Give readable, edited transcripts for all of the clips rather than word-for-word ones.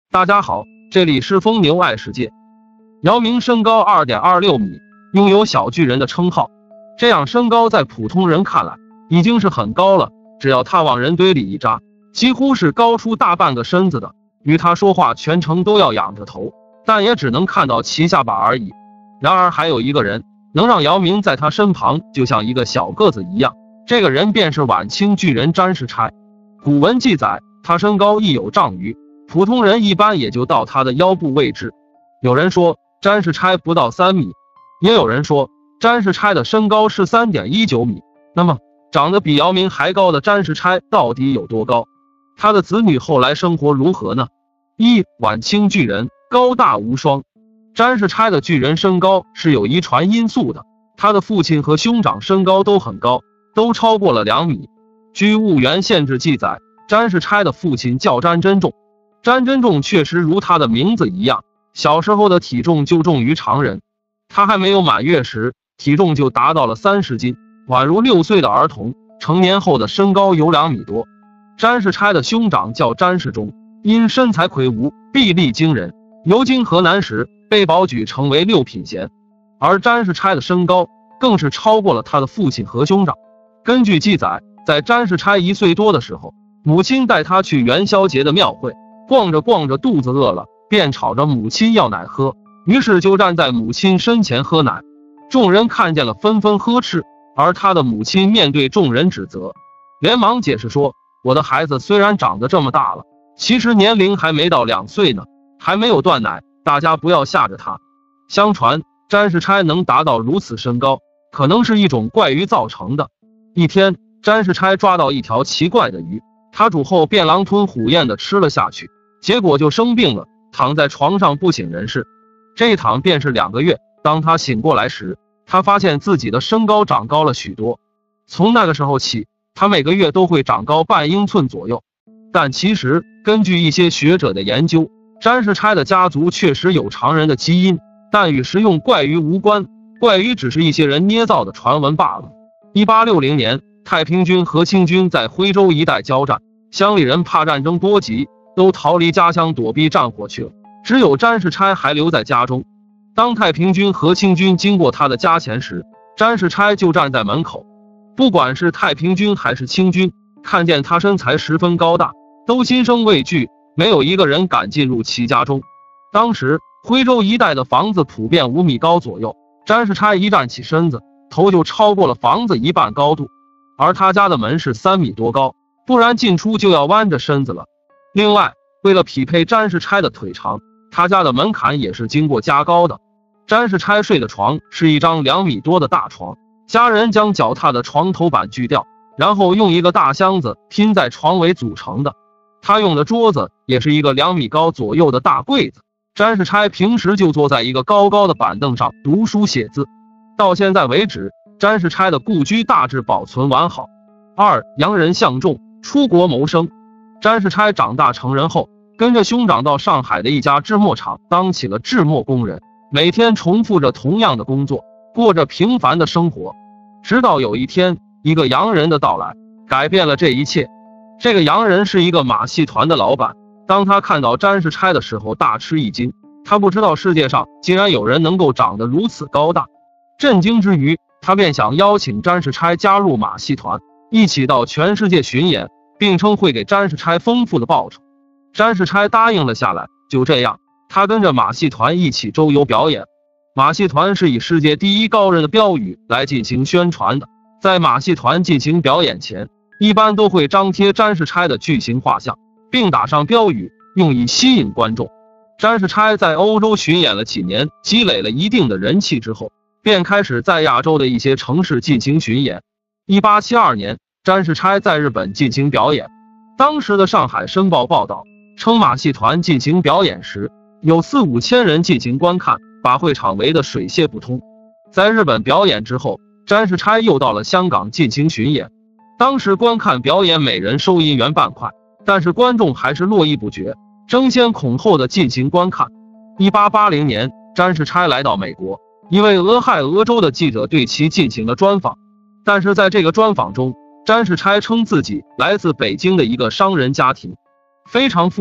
大家好，这里是疯牛爱世界。姚明身高 2.26 米，拥有小巨人的称号。这样身高在普通人看来已经是很高了，只要他往人堆里一扎，几乎是高出大半个身子的。与他说话全程都要仰着头，但也只能看到其下巴而已。然而还有一个人能让姚明在他身旁就像一个小个子一样，这个人便是晚清巨人詹世钗。古文记载，他身高亦有丈余，普通人一般也就到他的腰部位置。有人说詹世钗不到3米，也有人说詹世钗的身高是 3.19 米。那么长得比姚明还高的詹世钗到底有多高？他的子女后来生活如何呢？晚清巨人，高大无双。詹世钗的巨人身高是有遗传因素的，他的父亲和兄长身高都很高，都超过了2米。据婺源县志记载，詹世钗的父亲叫詹真仲。詹真仲确实如他的名字一样，小时候的体重就重于常人。他还没有满月时，体重就达到了30斤，宛如6岁的儿童。成年后的身高有2米多。詹世钗的兄长叫詹世忠，因身材魁梧，臂力惊人，游经河南时被保举成为6品衔。而詹世钗的身高更是超过了他的父亲和兄长。根据记载，在詹世钗1岁多的时候，母亲带他去元宵节的庙会，逛着逛着肚子饿了，便吵着母亲要奶喝，于是就站在母亲身前喝奶。众人看见了纷纷呵斥，而他的母亲面对众人指责，连忙解释说，我的孩子虽然长得这么大了，其实年龄还没到2岁呢，还没有断奶，大家不要吓着他。相传詹世钗能达到如此身高，可能是一种怪鱼造成的。一天，詹世钗抓到一条奇怪的鱼，他煮后便狼吞虎咽地吃了下去，结果就生病了，躺在床上不省人事。这一躺便是2个月。当他醒过来时，他发现自己的身高长高了许多。从那个时候起，他每个月都会长高半英寸左右。但其实根据一些学者的研究，詹世钗的家族确实有常人的基因，但与食用怪鱼无关，怪鱼只是一些人捏造的传闻罢了。1860年，太平军和清军在徽州一带交战，乡里人怕战争波及，都逃离家乡躲避战火去了，只有詹世钗还留在家中。当太平军和清军经过他的家前时，詹世钗就站在门口。不管是太平军还是清军，看见他身材十分高大，都心生畏惧，没有一个人敢进入其家中。当时徽州一带的房子普遍5米高左右，詹世钗一站起身子，头就超过了房子一半高度。而他家的门是3米多高，不然进出就要弯着身子了。另外，为了匹配詹世钗的腿长，他家的门槛也是经过加高的。詹世钗睡的床是一张2米多的大床，家人将脚踏的床头板锯掉，然后用一个大箱子拼在床尾组成的。他用的桌子也是一个2米高左右的大柜子。詹世钗平时就坐在一个高高的板凳上读书写字。到现在为止，詹世钗的故居大致保存完好。洋人相仲，出国谋生。詹世钗长大成人后，跟着兄长到上海的一家制墨厂当起了制墨工人，每天重复着同样的工作，过着平凡的生活。直到有一天，一个洋人的到来，改变了这一切。这个洋人是一个马戏团的老板。当他看到詹世钗的时候，大吃一惊。他不知道世界上竟然有人能够长得如此高大。震惊之余，他便想邀请詹世钗加入马戏团，一起到全世界巡演，并称会给詹世钗丰富的报酬。詹世钗答应了下来。就这样，他跟着马戏团一起周游表演。马戏团是以世界第一高人的标语来进行宣传的。在马戏团进行表演前，一般都会张贴詹世钗的巨型画像，并打上标语，用以吸引观众。詹世钗在欧洲巡演了几年，积累了一定的人气之后，便开始在亚洲的一些城市进行巡演。1872年，詹世钗在日本进行表演。当时的上海申报报道称，马戏团进行表演时，有4、5千人进行观看，把会场围得水泄不通。在日本表演之后，詹世钗又到了香港进行巡演。当时观看表演每人收1元半块，但是观众还是络绎不绝，争先恐后的进行观看。1880年，詹世钗来到美国，一位俄亥俄州的记者对其进行了专访。但是在这个专访中，詹世钗称自己来自北京的一个商人家庭，非常富裕，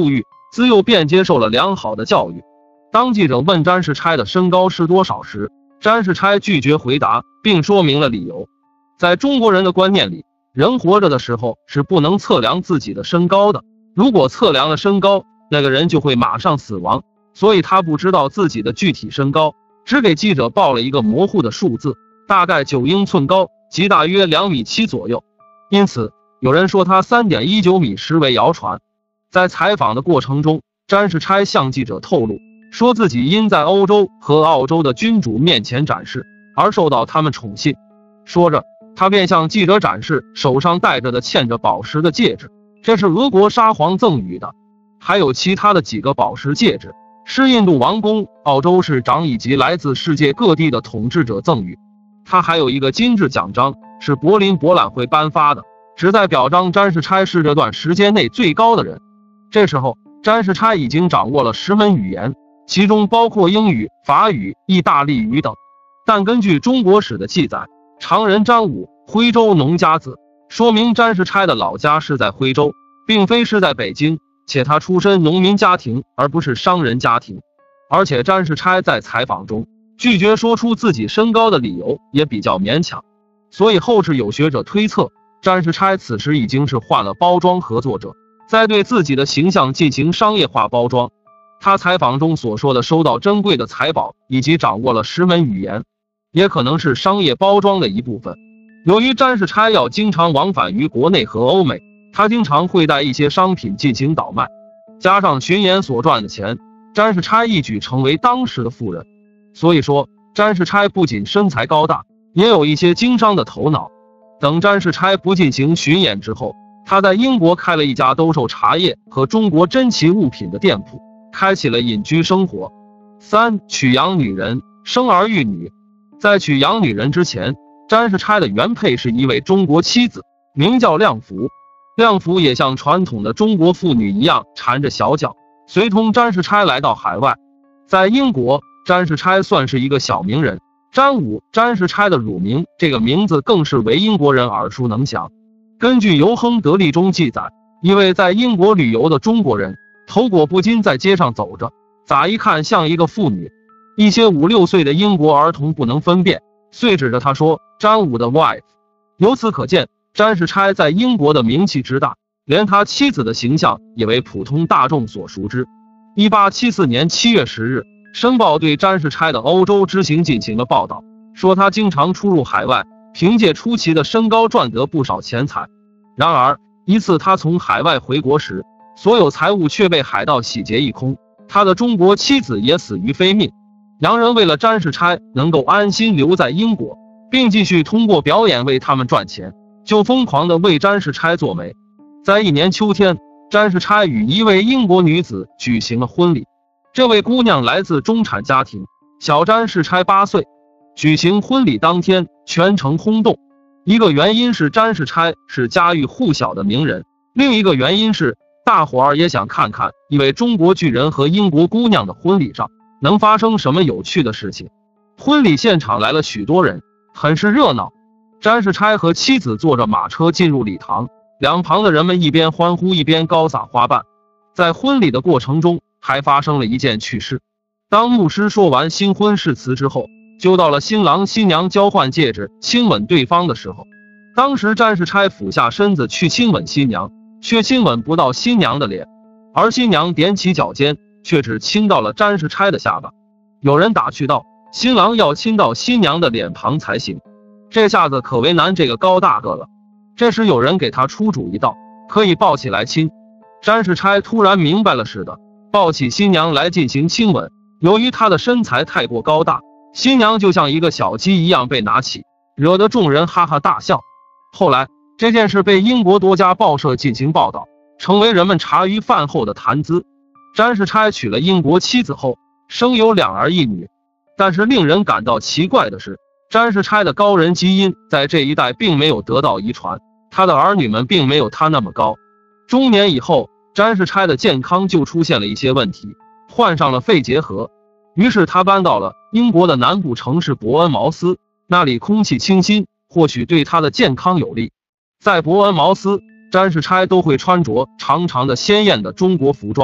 自幼便接受了良好的教育。当记者问詹世钗的身高是多少时，詹世钗拒绝回答，并说明了理由。在中国人的观念里，人活着的时候是不能测量自己的身高的，如果测量了身高，那个人就会马上死亡，所以他不知道自己的具体身高，只给记者报了一个模糊的数字，大概9英寸高，即大约2.7米左右。因此有人说他3.19米实为谣传。在采访的过程中，詹世钗向记者透露，说自己因在欧洲和澳洲的君主面前展示而受到他们宠幸。说着，他便向记者展示手上戴着的嵌着宝石的戒指，这是俄国沙皇赠予的。还有其他的几个宝石戒指，是印度王公、澳洲市长以及来自世界各地的统治者赠予。他还有一个金质奖章，是柏林博览会颁发的，旨在表彰詹世钗是这段时间内最高的人。这时候，詹世钗已经掌握了10门语言，其中包括英语、法语、意大利语等。但根据中国史的记载，常人詹武，徽州农家子，说明詹世钗的老家是在徽州，并非是在北京，且他出身农民家庭而不是商人家庭。而且詹世钗在采访中拒绝说出自己身高的理由也比较勉强，所以后世有学者推测，詹世钗此时已经是换了包装合作者，在对自己的形象进行商业化包装。他采访中所说的收到珍贵的财宝以及掌握了10门语言，也可能是商业包装的一部分。由于詹世钗要经常往返于国内和欧美，他经常会带一些商品进行倒卖，加上巡演所赚的钱，詹世钗一举成为当时的富人。所以说，詹世钗不仅身材高大，也有一些经商的头脑。等詹世钗不进行巡演之后，他在英国开了一家兜售茶叶和中国珍奇物品的店铺，开启了隐居生活。3. 娶养女人，生儿育女。在娶养女人之前，詹世钗的原配是一位中国妻子，名叫亮福。亮福也像传统的中国妇女一样缠着小脚，随同詹世钗来到海外。在英国，詹世钗算是一个小名人，詹武，詹世钗的乳名这个名字更是为英国人耳熟能详。根据尤亨德利中记载，一位在英国旅游的中国人头裹布巾在街上走着，咋一看像一个妇女。一些5、6岁的英国儿童不能分辨，遂指着他说詹武的 wife。 由此可见，詹世钗在英国的名气之大，连他妻子的形象也为普通大众所熟知。1874年7月10日，申报对詹世钗的欧洲之行进行了报道，说他经常出入海外，凭借出奇的身高赚得不少钱财。然而一次他从海外回国时，所有财物却被海盗洗劫一空，他的中国妻子也死于非命。洋人为了詹世钗能够安心留在英国，并继续通过表演为他们赚钱，就疯狂地为詹世钗做媒。在一年秋天，詹世钗与一位英国女子举行了婚礼。这位姑娘来自中产家庭，小詹世钗8岁。举行婚礼当天，全城轰动。一个原因是詹世钗是家喻户晓的名人，另一个原因是大伙儿也想看看一位中国巨人和英国姑娘的婚礼上能发生什么有趣的事情。婚礼现场来了许多人，很是热闹。詹世钗和妻子坐着马车进入礼堂，两旁的人们一边欢呼一边高撒花瓣。在婚礼的过程中，还发生了一件趣事。当牧师说完新婚誓词之后，就到了新郎新娘交换戒指、亲吻对方的时候。当时詹世钗俯下身子去亲吻新娘，却亲吻不到新娘的脸，而新娘踮起脚尖，却只亲到了詹世钗的下巴。有人打趣道，新郎要亲到新娘的脸庞才行，这下子可为难这个高大个了。这时有人给他出主意道，可以抱起来亲。詹世钗突然明白了似的，抱起新娘来进行亲吻。由于她的身材太过高大，新娘就像一个小鸡一样被拿起，惹得众人哈哈大笑。后来这件事被英国多家报社进行报道，成为人们茶余饭后的谈资。詹世钗娶了英国妻子后，生有2儿1女。但是令人感到奇怪的是，詹世钗的高人基因在这一代并没有得到遗传，她的儿女们并没有她那么高。中年以后，詹世钗的健康就出现了一些问题，患上了肺结核。于是他搬到了英国的南部城市伯恩茅斯，那里空气清新，或许对他的健康有利。在伯恩茅斯，詹世钗都会穿着长长的鲜艳的中国服装，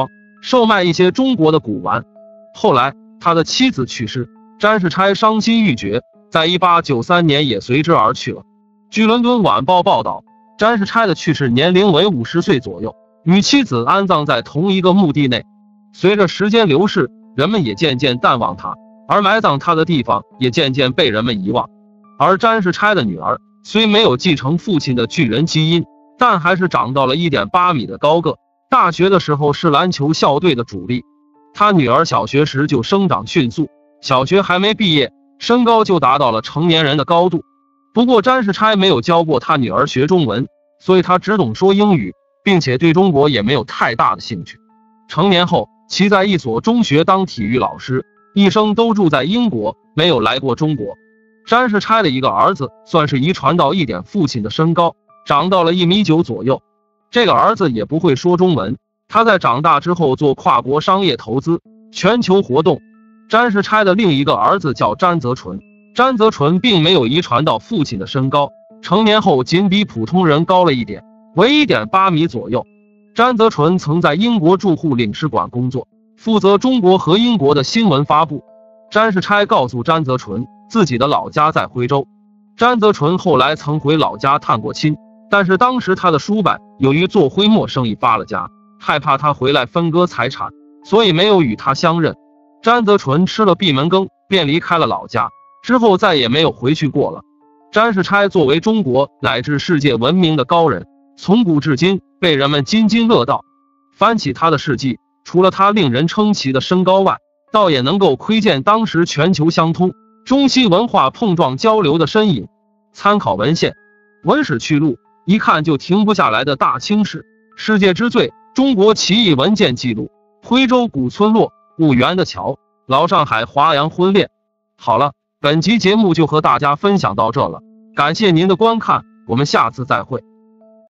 售卖一些中国的古玩。后来他的妻子去世，詹世钗伤心欲绝，在1893年也随之而去了。据伦敦晚报报道，詹世钗的去世年龄为50岁左右，与妻子安葬在同一个墓地内。随着时间流逝，人们也渐渐淡忘他，而埋葬他的地方也渐渐被人们遗忘。而詹世钗的女儿虽没有继承父亲的巨人基因，但还是长到了 1.8 米的高个。大学的时候是篮球校队的主力。他女儿小学时就生长迅速，小学还没毕业，身高就达到了成年人的高度。不过詹世钗没有教过他女儿学中文，所以他只懂说英语，并且对中国也没有太大的兴趣。成年后，其在一所中学当体育老师，一生都住在英国，没有来过中国。詹世钗的一个儿子算是遗传到一点父亲的身高，长到了1.9米左右。这个儿子也不会说中文，他在长大之后做跨国商业投资，全球活动。詹世钗的另一个儿子叫詹泽纯，詹泽纯并没有遗传到父亲的身高，成年后仅比普通人高了一点，为 1.8 米左右。詹泽纯曾在英国驻沪领事馆工作，负责中国和英国的新闻发布。詹世钗告诉詹泽纯，自己的老家在徽州。詹泽纯后来曾回老家探过亲，但是当时他的叔伯由于做徽墨生意发了家，害怕他回来分割财产，所以没有与他相认。詹泽纯吃了闭门羹，便离开了老家，之后再也没有回去过了。詹世钗作为中国乃至世界闻名的高人，从古至今被人们津津乐道。翻起他的事迹，除了他令人称奇的身高外，倒也能够窥见当时全球相通、中西文化碰撞交流的身影。参考文献：文史趣录，一看就停不下来的大清史，世界之最，中国奇异文件记录，徽州古村落，婺源的桥，老上海华阳婚恋。好了，本集节目就和大家分享到这了，感谢您的观看，我们下次再会。